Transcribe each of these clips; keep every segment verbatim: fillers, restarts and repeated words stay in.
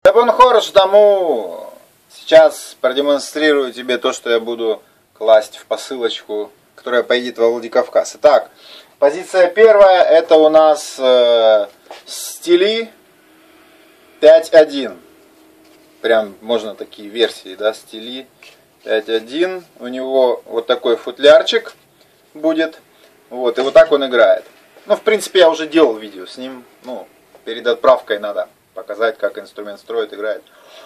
Эпон хорош тому. Сейчас продемонстрирую тебе то, что я буду класть в посылочку, которая поедет во Владикавказ. Итак, позиция первая, это у нас э, стили пять один. Прям можно такие версии, да, стили пять один. У него вот такой футлярчик будет. Вот, и вот так он играет. Ну, в принципе, я уже делал видео с ним. Ну, перед отправкой надо показать, как инструмент строит, играет.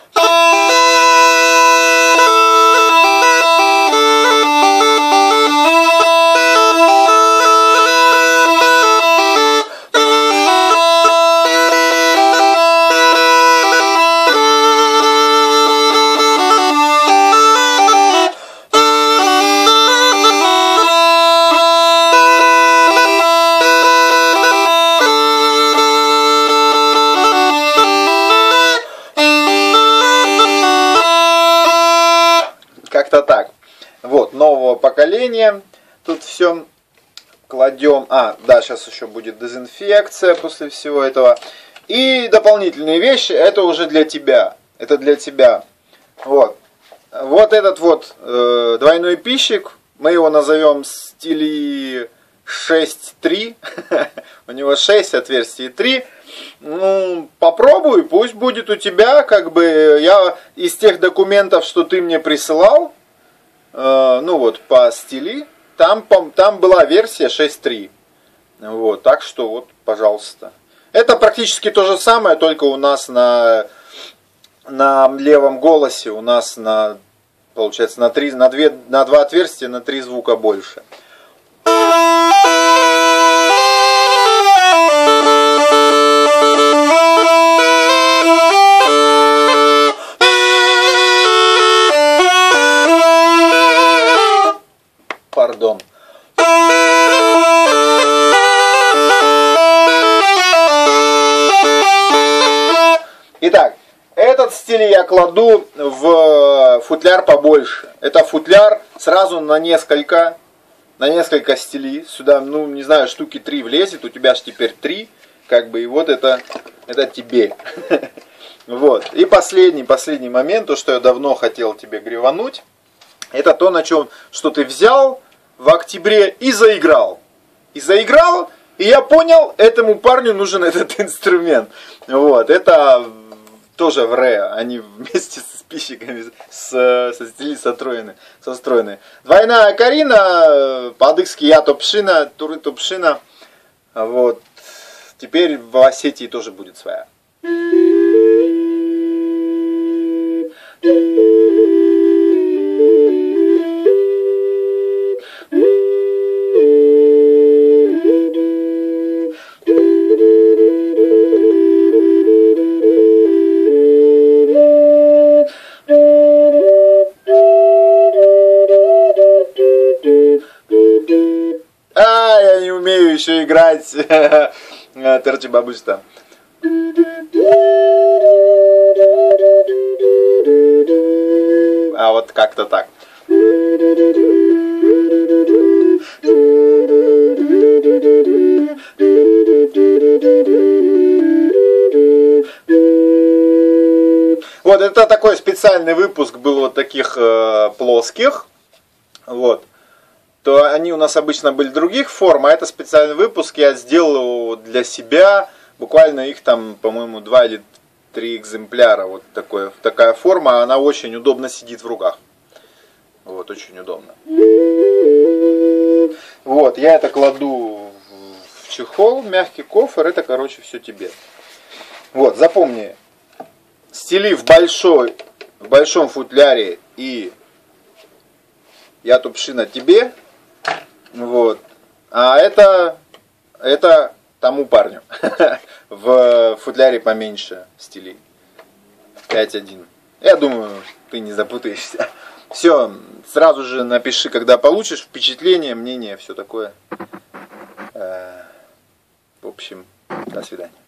Как-то так. Вот, нового поколения. Тут все кладем. А, да, сейчас еще будет дезинфекция после всего этого. И дополнительные вещи, это уже для тебя. Это для тебя. Вот. Вот этот вот э, двойной пищик. Мы его назовем стили шесть три. У него шесть отверстий, три. Ну, попробуй, пусть будет у тебя, как бы, я из тех документов, что ты мне присылал, э, ну вот, по стили, там, там была версия шесть три. Вот, так что, вот, пожалуйста. Это практически то же самое, только у нас на, на левом голосе, у нас на, получается, на, три, на, две, на два отверстия, на три звука больше. Пардон. Итак, этот стиль я кладу в футляр побольше. Это футляр сразу на несколько, на несколько стилей. Сюда, ну, не знаю, штуки три влезет. У тебя же теперь три. Как бы, и вот это, это тебе. Вот. И последний, последний момент, то, что я давно хотел тебе гревануть. Это то, на чем, что ты взял в октябре и заиграл. И заиграл, и я понял, этому парню нужен этот инструмент. Вот, это тоже в ре, они вместе с пищиками, с, со стили состроены, состроены. Двойная Карина, по-адыгски я топшина, туры топшина. Вот, теперь в Осетии тоже будет своя. А, я не умею еще играть. Терчи бабушка. А вот как-то так. Вот, это такой специальный выпуск был вот таких э, плоских. Вот. То они у нас обычно были других форм, а это специальный выпуск, я сделал для себя, буквально их там, по-моему, два или три экземпляра, вот такое, такая форма, она очень удобно сидит в руках, вот, очень удобно. Вот, я это кладу в чехол, мягкий кофр, это, короче, все тебе. Вот, запомни, стили в большой, в большом футляре и я тупшина тебе. Вот. А это, это тому парню. В футляре поменьше стилей. пять один. Я думаю, ты не запутаешься. Все, сразу же напиши, когда получишь впечатление, мнение, все такое. В общем, до свидания.